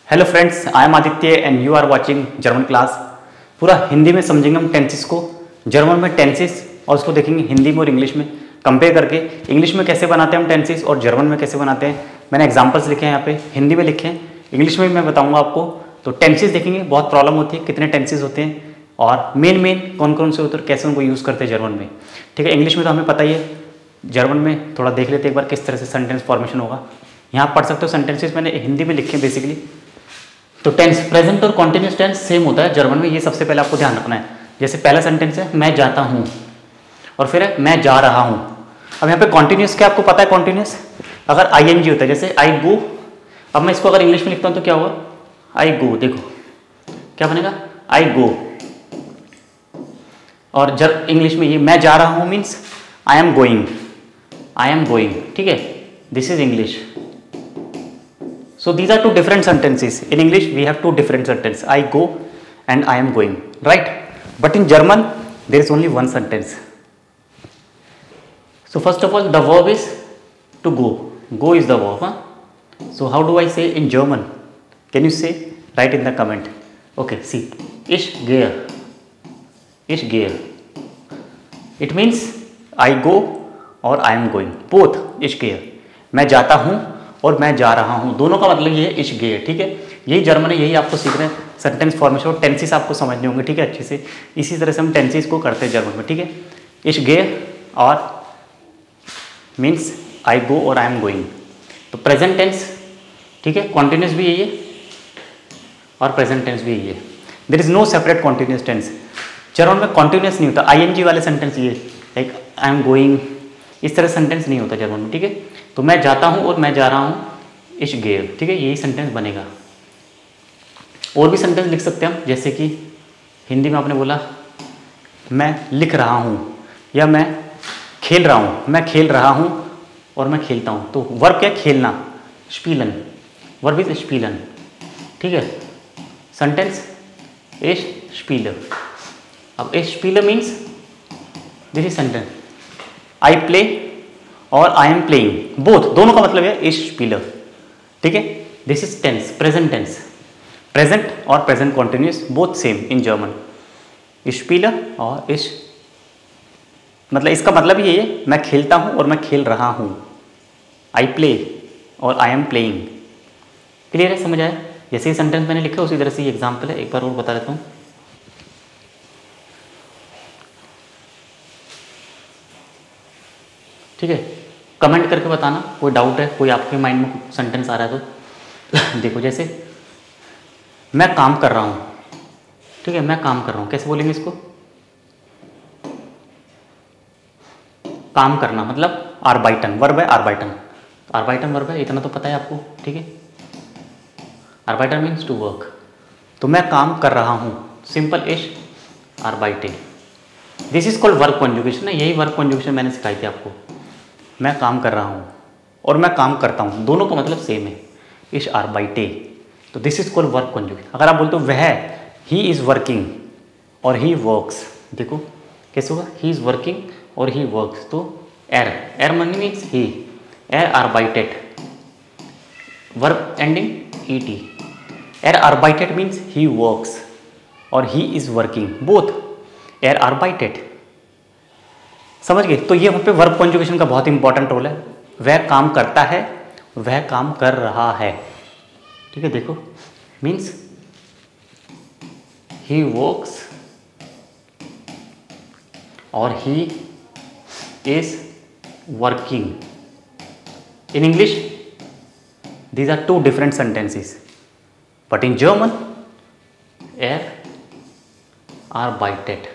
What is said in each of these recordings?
Hello friends, I am Aditya and you are watching German class. पूरा हिंदी में समझेंगे हम टेंसेस को, जर्मन में टेंसेस, और उसको देखेंगे हिंदी में और इंग्लिश में कंपेयर करके। इंग्लिश में कैसे बनाते हैं हम टेंसेस और जर्मन में कैसे बनाते हैं, मैंने एग्जांपल्स लिखे हैं यहाँ पे, हिंदी में लिखे हैं, इंग्लिश में भी मैं बताऊँगा आपको। तो टेंसेस देखेंगे, बहुत प्रॉब्लम होती है कितने टेंसेस होते हैं और मेन कौन कौन से होते हैं, कैसे उनको यूज़ करते हैं जर्मन में। ठीक है, इंग्लिश में तो हमें पता ही है, जर्मन में थोड़ा देख लेते हैं एक बार किस तरह से सेंटेंस फॉर्मेशन होगा। यहाँ पढ़ सकते हो सेंटेंसेस मैंने हिंदी में लिखे बेसिकली। तो टेंस प्रेजेंट और कॉन्टिन्यूस टेंस सेम होता है जर्मन में, ये सबसे पहले आपको ध्यान रखना है। जैसे पहला सेंटेंस है मैं जाता हूँ और फिर है मैं जा रहा हूँ। अब यहाँ पे कॉन्टिन्यूस क्या आपको पता है, कॉन्टिन्यूस अगर आईएनजी होता है, जैसे आई गो। अब मैं इसको अगर इंग्लिश में लिखता हूँ तो क्या होगा, आई गो, देखो क्या बनेगा, आई गो। और जब इंग्लिश में ये मैं जा रहा हूँ means I am going, I am going. ठीक है, this is English. So these are two different sentences. In English we have two different sentences. I go and I am going, right? But in German there is only one sentence. So first of all the verb is to go. Go is the verb. So how do I say in German? Can you say? Write in the comment. Okay, see. Ich gehe. Ich gehe. It means I go or I am going. Both ich gehe. मैं जाता हूँ और मैं जा रहा हूँ, दोनों का मतलब ये है इश गे। ठीक है, यही जर्मन है, यही आपको सीख रहे हैं सेंटेंस फॉर्मेशन और टेंसेस आपको समझने होंगे। ठीक है, अच्छे से इसी तरह से हम टेंसेस को करते हैं जर्मन में। ठीक है, इश गे और मीन्स आई गो और आई एम गोइंग। तो प्रेजेंट टेंस, ठीक है, कॉन्टिन्यूस भी यही है और प्रेजेंट टेंस भी यही है। There is no separate continuous tense. German में कॉन्टिन्यूस नहीं होता, आईएनजी वाले सेंटेंस ये लाइक आई एम गोइंग, इस तरह सेंटेंस नहीं होता जर्मन में। ठीक है, तो मैं जाता हूँ और मैं जा रहा हूँ, इश गेव। ठीक है, यही सेंटेंस बनेगा। और भी सेंटेंस लिख सकते हैं हम, जैसे कि हिंदी में आपने बोला मैं लिख रहा हूँ या मैं खेल रहा हूँ, मैं खेल रहा हूँ और मैं खेलता हूँ। तो वर्ब क्या, खेलना, स्पीलन, वर्ब इज स्पीलन। ठीक है, सेंटेंस इश स्पीलर। अब इश स्पीलर means this is sentence I play और आई एम प्लेइंग, बोथ, दोनों का मतलब है इश स्पीलर। ठीक है, this is tense, present tense, present और present continuous both same in German, इश स्पीलर और इश, मतलब इसका मतलब यही है मैं खेलता हूँ और मैं खेल रहा हूँ, आई प्ले और आई एम प्लेइंग। क्लियर है, समझ आया? जैसे ही सेंटेंस मैंने लिखा उसी तरह से ये एग्जाम्पल है, एक बार और बता देता हूँ। ठीक है, कमेंट करके बताना कोई डाउट है, कोई आपके माइंड में सेंटेंस आ रहा है तो देखो, जैसे मैं काम कर रहा हूँ। ठीक है, मैं काम कर रहा हूँ, कैसे बोलेंगे इसको, काम करना मतलब आर्बाइटन, वर्ब है आर्बाइटन, आर्बाइटन वर्ब है, इतना तो पता है आपको। ठीक है, आर्बाइटन मीन्स टू वर्क। तो मैं काम कर रहा हूँ, सिंपल इश आर्बाइटे। This is called verb conjugation है, यही वर्ब कॉन्जुगेशन मैंने सिखाई थी आपको। मैं काम कर रहा हूँ और मैं काम करता हूँ, दोनों का मतलब सेम है, इश आर्बाइटे। तो this is called verb conjugation. अगर आप बोलते हो वह, ही इज़ वर्किंग और ही वर्क्स, देखो कैसे होगा, ही इज़ वर्किंग और ही वर्क्स। तो एर, एर मनी मीन्स ही, एर आर्बाइटेड, वर्ब एंडिंग ई टी, एर आर्बाइटेड मीन्स ही वर्क्स और ही इज़ वर्किंग, बोथ एर आर्बाइटेड। समझ गए? तो ये वहाँ पे वर्ब कॉन्जुगेशन का बहुत इंपॉर्टेंट रोल है। वह काम करता है, वह काम कर रहा है। ठीक है, देखो मीन्स ही वर्क्स और he is working. In English these are two different sentences, but in German एर आर्बाइटेड,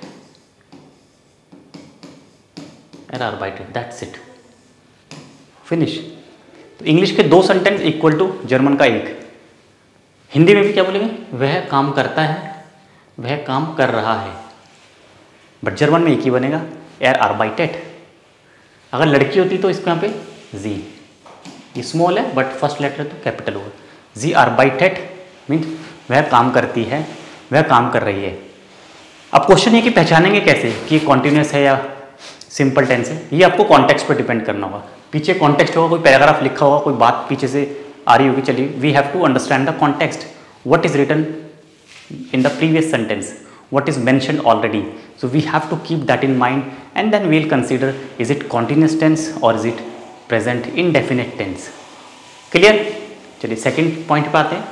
आर्बाइटेड, दैट्स इट, फिनिश। तो इंग्लिश के दो सेंटेंस इक्वल टू जर्मन का एक। हिंदी में भी क्या बोलेंगे, वह काम करता है, वह काम कर रहा है, बट जर्मन में एक ही बनेगा, एर आर्बाइटेड। अगर लड़की होती तो इसको यहाँ पे जी, ये स्मॉल है बट फर्स्ट लेटर तो कैपिटल होगा। जी आर्बाइटेड मीन्स वह काम करती है, वह काम कर रही है। अब क्वेश्चन ये कि पहचानेंगे कैसे कि कॉन्टिन्यूस है या सिंपल टेंस है, ये आपको कॉन्टेक्स्ट पर डिपेंड करना होगा। पीछे कॉन्टेक्स्ट होगा, कोई पैराग्राफ लिखा होगा, कोई बात पीछे से आ रही होगी, चलिए we have to understand the context, what is written in the previous sentence, what is mentioned already. So we have to keep that in mind, and then we'll consider is it continuous tense or is it present indefinite tense. Clear? चलिए second point पे आते हैं.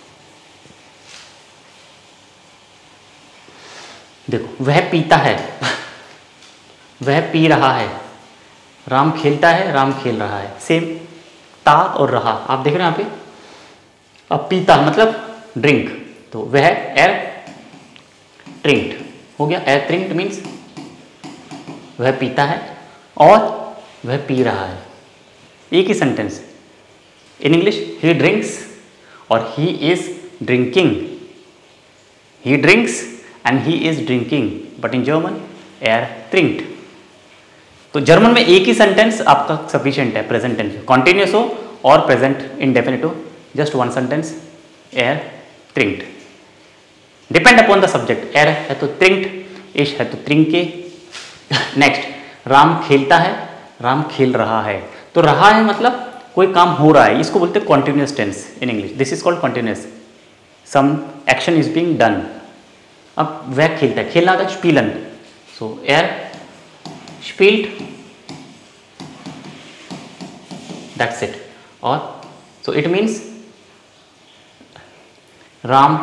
देखो, वह पीता है, वह P रहा है, राम खेलता है, राम खेल रहा है. सेम ता और रहा आप देख रहे हैं यहाँ पे. अब पीता मतलब ड्रिंक, तो वह एर ट्रिंक्ड हो गया. एर ट्रिंक्ड मीन्स वह पीता है और वह पी रहा है. एक ही sentence. In English he drinks और he is drinking. He drinks and he is drinking, but in German एर ट्रिंक्ड. तो जर्मन में एक ही सेंटेंस आपका सफिशिएंट है प्रेजेंट टेंस. कॉन्टिन्यूस हो और प्रेजेंट इंडेफिनिट हो, जस्ट वन सेंटेंस एर ट्रिंक्ड. Depend upon the subject. एर है तो ट्रिंक्ड, इश है तो ट्रिंके. नेक्स्ट, राम खेलता है, राम खेल रहा है. तो रहा है मतलब कोई काम हो रहा है, इसको बोलते हैं continuous tense in English. This is called continuous. Some action is being done. अब वह खेलता है, खेलना होता है स्पीलन. सो एर स्पील्ड, दैट्स इट. और so it means Ram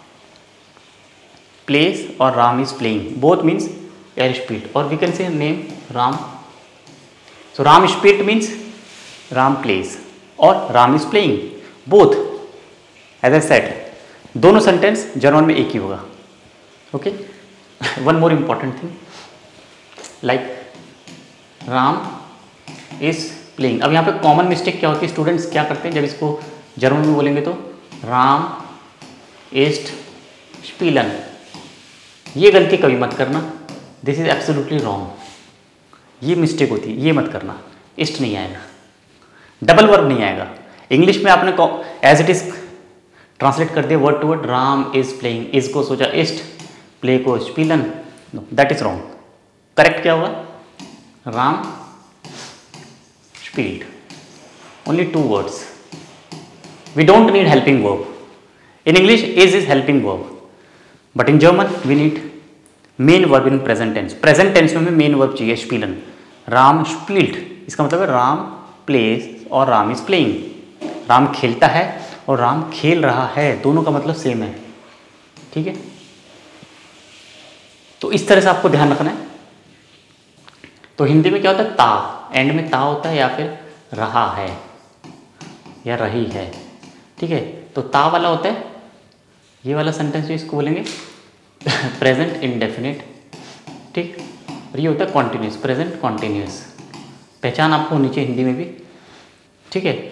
plays और Ram is playing, both means एर स्पील्ड. और we can say name Ram. So Ram स्पील्ड मीन्स राम प्लेस और Ram is playing, both. As I said, दोनों सेंटेंस जर्मन में एक ही होगा. Okay. One more important thing, like Ram is playing. अब यहाँ पे कॉमन मिस्टेक क्या होती है, स्टूडेंट्स क्या करते हैं जब इसको जर्मन में बोलेंगे तो राम इस्ट स्पीलन. ये गलती कभी मत करना. This is absolutely wrong. ये मिस्टेक होती है, ये मत करना. इस्ट नहीं आएगा, डबल वर्ब नहीं आएगा. इंग्लिश में आपने एज इट इज ट्रांसलेट कर दिया word to word. Ram is playing, is को सोचा इस्ट, प्ले को स्पीलन. That is wrong. करेक्ट क्या होगा, राम स्पील्ड. Only two words. We don't need helping verb. In English, is helping verb, but in German we need main verb in present tense. Present tense में main verb चाहिए spielen. Ram स्पील्ड, इसका मतलब है Ram plays और राम इज प्लेइंग. राम खेलता है और राम खेल रहा है, दोनों का मतलब सेम है. ठीक है. तो इस तरह से आपको ध्यान रखना है. तो हिंदी में क्या होता है, ता, एंड में ता होता है, या फिर रहा है या रही है. ठीक है. तो ता वाला होता है ये वाला सेंटेंस जो इसको बोलेंगे प्रेजेंट इंडेफिनिट. ठीक. और ये होता है कॉन्टिन्यूस, प्रेजेंट कॉन्टिन्यूस. पहचान आपको होनी चाहिए हिंदी में भी. ठीक है.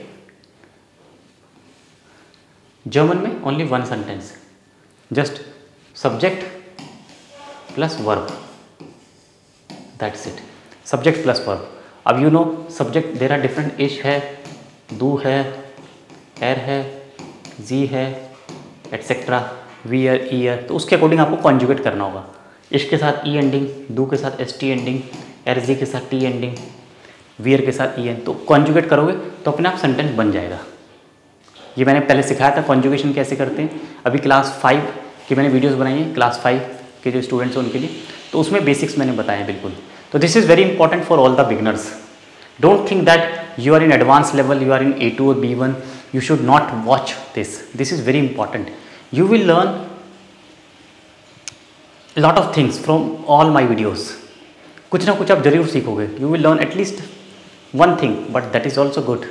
जर्मन में only one sentence, just subject plus verb, that's it. Subject plus verb. अब you know subject there are different. इश है, दू है, एर है, जी है, एटसेट्रा, वियर, ईयर. तो उसके अकॉर्डिंग आपको कॉन्जुगेट करना होगा. इश के साथ ई एंडिंग, दू के साथ एस टी एंडिंग, एर जी के साथ टी एंडिंग, वियर के साथ ई एन. तो कॉन्जुगेट करोगे तो अपने आप सेंटेंस बन जाएगा. ये मैंने पहले सिखाया था कॉन्जुगेशन कैसे करते हैं. अभी क्लास 5 की मैंने वीडियोस बनाई हैं, क्लास 5 के जो स्टूडेंट्स हैं उनके लिए. तो उसमें बेसिक्स मैंने बताए बिल्कुल. तो this is very important for all the beginners. Don't think that you are in advanced level, you are in A2 or B1, you should not watch this. This is very important. You will learn a lot of things from all my videos. कुछ ना कुछ आप जरूर सीखोगे. You will learn at least one thing, but that is also good.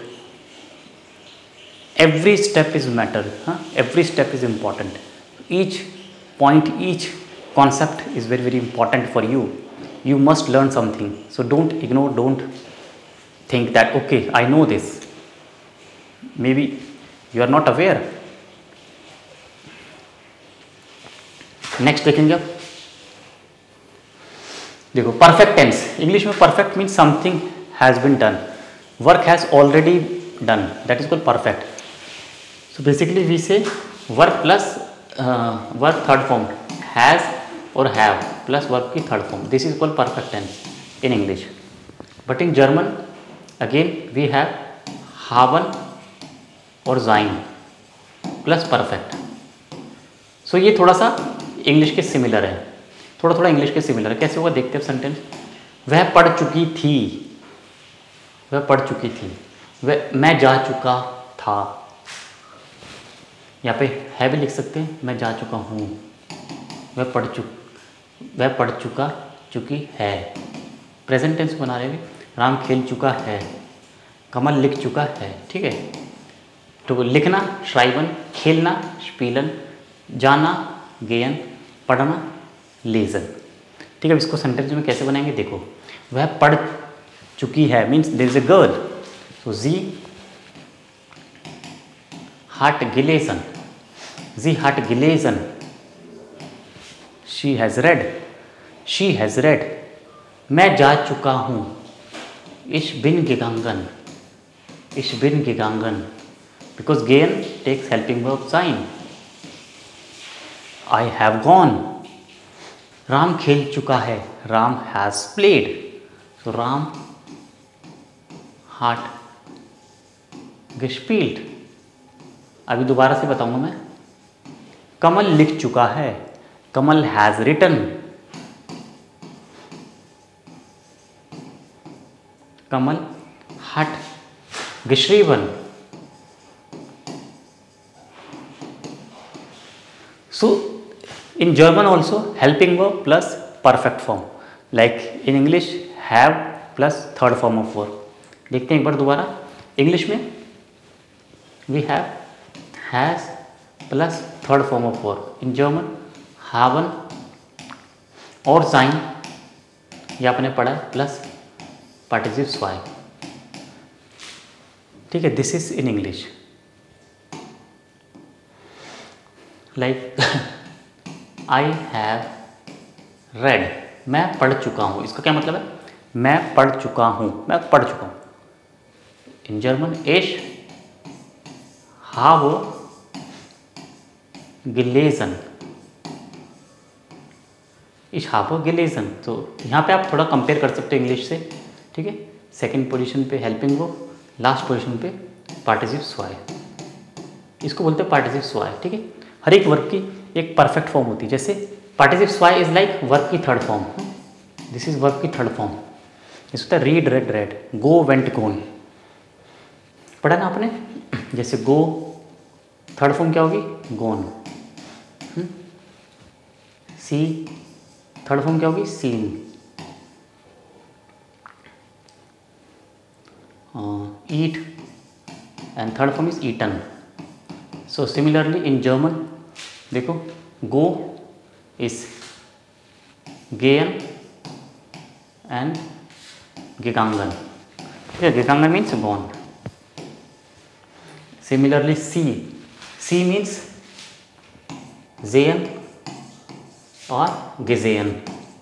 Every step is matter. Every step is important. Each point, each concept is very, very important for you. You must learn something. So don't ignore, don't think that okay, I know this. Maybe you are not aware. Next देखेंगे आप. देखो perfect tense. English में perfect means something has been done, work has already done, that is called perfect. So basically we say work plus work third form, has और have plus work की third form. This is called perfect tense in English. But in German again we have haben और sein plus perfect. So ये थोड़ा सा English के similar है, थोड़ा थोड़ा इंग्लिश के सिमिलर है। कैसे होगा देखते हैं सेंटेंस। वह पढ़ चुकी थी, वह पढ़ चुकी थी, वह मैं जा चुका था। यहाँ पे है भी लिख सकते हैं, मैं जा चुका हूँ। वह पढ़ चुका चुकी है, प्रेजेंट टेंस बना रहे हैं। राम खेल चुका है, कमल लिख चुका है। ठीक है, तो लिखना श्राइबन, खेलना स्पीलन, जाना गेयन, पढ़ना लेजन। ठीक है, इसको सेंटेंस में कैसे बनाएंगे देखो। वह पढ़ चुकी है means there is a girl, so जी हाट गिलेजन, जी हाट गिलेजन, she has read, she has read. मैं जा चुका हूँ, इश बिन gegangen, इश बिन gegangen, because gehen takes helping verb sein. I have gone. Ram खेल चुका है, Ram has played, so Ram hat gespielt. अभी दोबारा से बताऊंगा मैं। कमल लिख चुका है, कमल has written, Kamal hat geschrieben. So in German also helping verb plus perfect form, like in English have plus third form of verb. देखते हैं एक बार दोबारा। इंग्लिश में we have has plus third form of verb. in German haben और sein, ये आपने पढ़ा plus पार्टिसिप स्वाय। ठीक है, this is in English like I have read, मैं पढ़ चुका हूँ। इसका क्या मतलब है, मैं पढ़ चुका हूँ, मैं पढ़ चुका हूँ। इन जर्मन इश हाव गिलेजन, इश हाव गिलेजन। तो यहाँ पे आप थोड़ा कंपेयर कर सकते हो इंग्लिश से। ठीक है, सेकंड पोजीशन पे हेल्पिंग वर्ब, लास्ट पोजीशन पे पार्टिसिप स्वाय, इसको बोलते हैं पार्टिसिप स्वाय। ठीक है, हर एक वर्ब की एक परफेक्ट फॉर्म होती है। जैसे पार्टिसिप स्वाय इज लाइक वर्ब की third form, this is verb की थर्ड फॉर्म। जैसे होता है read read read, go went gone, पढ़ा ना आपने। जैसे गो थर्ड फॉर्म क्या होगी, गोन। सी थर्ड फॉर्म क्या होगी, seen. eat and third form is eaten. So similarly in German देखो go is gehen and gegangen. Okay, gegangen means gone. Similarly see means sehen or gesehen,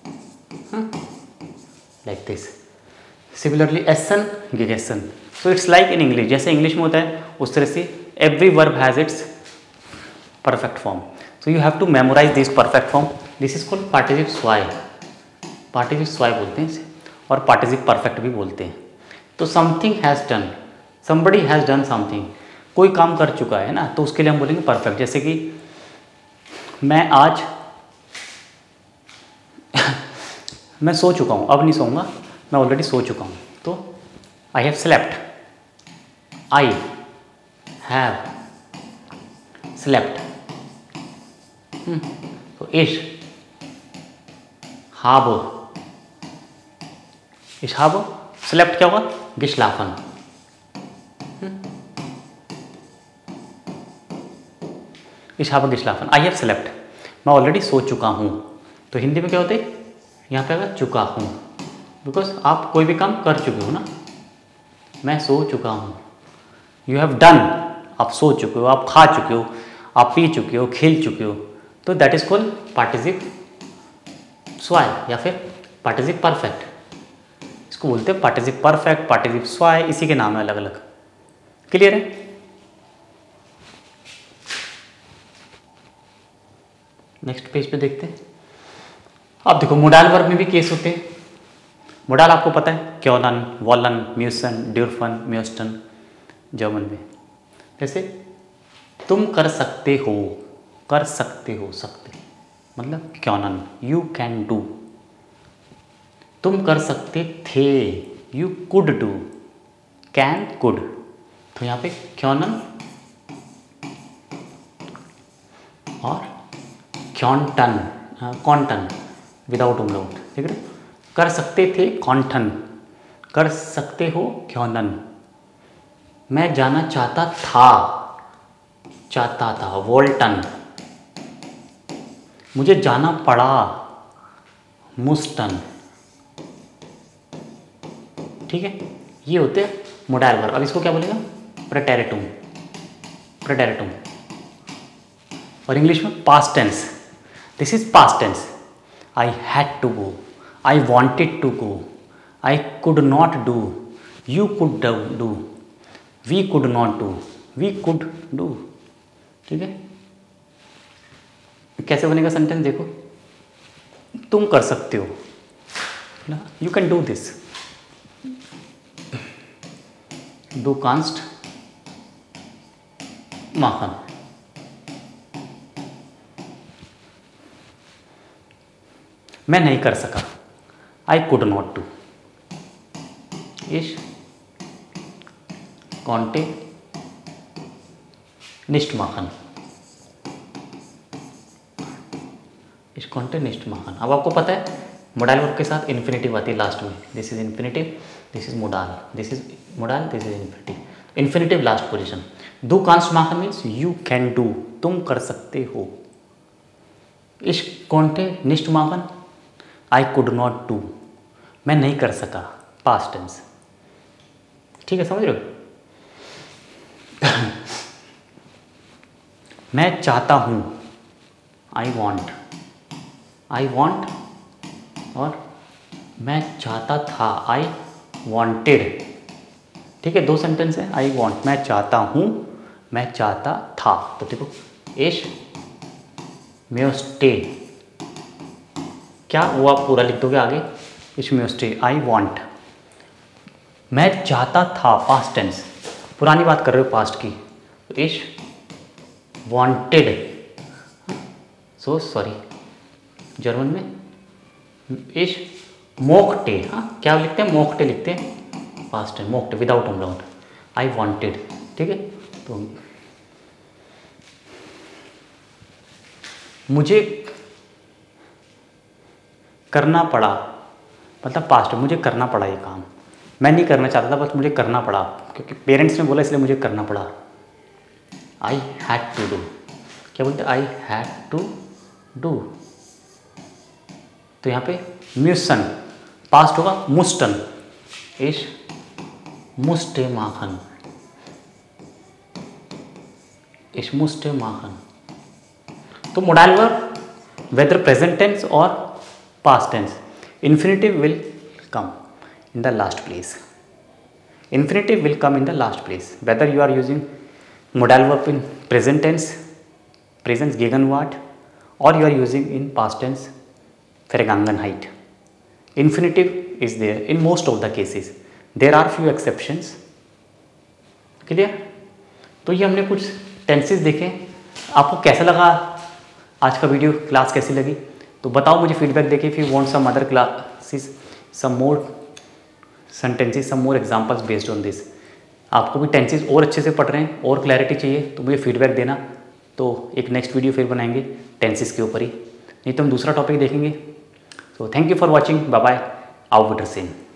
like this. Similarly essen gegessen. So it's like in English, जैसे English में होता है उस तरह से every verb has its perfect form. So you have to memorize this perfect form. This is called participe swai. Participe swai बोलते हैं इसे, और participe perfect भी बोलते हैं। तो something has done, somebody has done something, कोई काम कर चुका है ना, तो उसके लिए हम बोलेंगे perfect। जैसे कि मैं आज मैं सो चुका हूँ, अब नहीं सोऊंगा, मैं ऑलरेडी सो चुका हूँ, तो I have slept, I have slept. तो इश हाब स्लेप्ट क्या होगा, गिशलाफन। इश हाब गिशलाफन, आई हैव स्लेप्ट, मैं ऑलरेडी सो चुका हूँ। तो हिंदी में क्या होते हैं, यहाँ पे अगर चुका हूँ, बिकॉज आप कोई भी काम कर चुके हो ना। मैं सो चुका हूँ, यू हैव डन, आप सो चुके हो, आप खा चुके हो, आप पी चुके हो, खेल चुके हो, तो दैट इज कॉल्ड पार्टिसिप स्वाय या फिर पार्टिसिप परफेक्ट। इसको बोलते हैं पार्टिसिप परफेक्ट, पार्टिसिप स्वाय, इसी के नाम है अलग अलग। क्लियर है। नेक्स्ट पेज पे देखते हैं। अब देखो मोडाल वर्ब में भी केस होते हैं। मोडाल आपको पता है, क्योलन, वॉलन, म्यूसन, ड्यूरफन, म्यूस्टन जर्मन में। जैसे तुम कर सकते हो, कर सकते हो, सकते मतलब क्योंन, यू कैन डू। तुम कर सकते थे, you could do, can could. तो यहाँ पे क्योंन और क्योंटन, कॉन्टन विदाउट उमलाउट, ठीक है। कर सकते थे कॉन्टन, कर सकते हो क्योंन। मैं जाना चाहता था, चाहता था वोल्टन। मुझे जाना पड़ा, मुस्टन, ठीक है। ये होते हैं मोडाइल वर्ब। अब इसको क्या बोलेगा, प्रेटेरिटुम, प्रेटेरिटुम। और इंग्लिश में past tense, this is past tense. I had to go, I wanted to go, I could not do, you could do, we could not do, we could do, ठीक है। कैसे बनेगा सेंटेंस देखो, तुम कर सकते हो ना, यू कैन डू दिस, डू कांस्ट माखन। मैं नहीं कर सका, आई कुड नॉट डू, इश कॉन्टे निष्ठ माखन, इश कॉन्टे निष्ठ माखन। अब आपको पता है मोडाइल वर्ब के साथ इन्फिनेटिव आती है लास्ट में, this is infinitive, this is modal, this is modal, this is infinitive, infinitive last position. डू कांस्ट माखन मीन्स यू कैन डू, तुम कर सकते हो। इश कॉन्टे निष्ठ माखन, आई कुड नॉट डू, मैं नहीं कर सका, पास्ट टेंस, ठीक है, समझ रहे हो। मैं चाहता हूँ, आई वॉन्ट, आई वॉन्ट, और मैं चाहता था, आई वॉन्टेड, ठीक है। दो सेंटेंस है, आई वॉन्ट मैं चाहता हूँ, मैं चाहता था। तो देखो इश मे स्टे, क्या वो आप पूरा लिख दोगे आगे, इश मे स्टे, आई वॉन्ट, मैं चाहता था, पास्ट टेंस, पुरानी बात कर रहे हो पास्ट की, तो इश वॉन्टेड, सो सॉरी जर्मन में इश मोक्टे, हाँ क्या लिखते हैं, मोक्टे लिखते हैं, पास्ट टेंस मोक्टे विदाउट अमलाउट, आई वॉन्टेड, ठीक है। तो मुझे करना पड़ा, मतलब पास्ट, मुझे करना पड़ा ये काम, मैं नहीं करना चाहता था बस मुझे करना पड़ा, क्योंकि पेरेंट्स ने बोला इसलिए मुझे करना पड़ा। आई हैड टू डू, क्या बोलते हैं, आई हैड टू डू। तो यहाँ पे म्यूसन, पास्ट होगा मुस्टन, इश मुस्टे माखन, इश मुस्टे माखन। तो modal verb whether present tense और past tense, infinitive will come in the last place, infinitive will come in the last place, whether you are using modal verb in present tense, present Gegenwart, or you are using in past tense Vergangenheit. Infinitive is there in most of the cases, there are few exceptions, clear। तो ये हमने कुछ tenses देखे, आपको कैसा लगा आज का वीडियो, क्लास कैसी लगी, तो बताओ मुझे फीडबैक देके। If you want some other classes, some more sentences, some more examples based on this, आपको भी टेंसेस और अच्छे से पढ़ रहे हैं और क्लैरिटी चाहिए तो मुझे फीडबैक देना, तो एक नेक्स्ट वीडियो फिर बनाएंगे टेंसेस के ऊपर ही, नहीं तो हम दूसरा टॉपिक देखेंगे। तो thank you for watching, bye bye, आउ विटरसेन।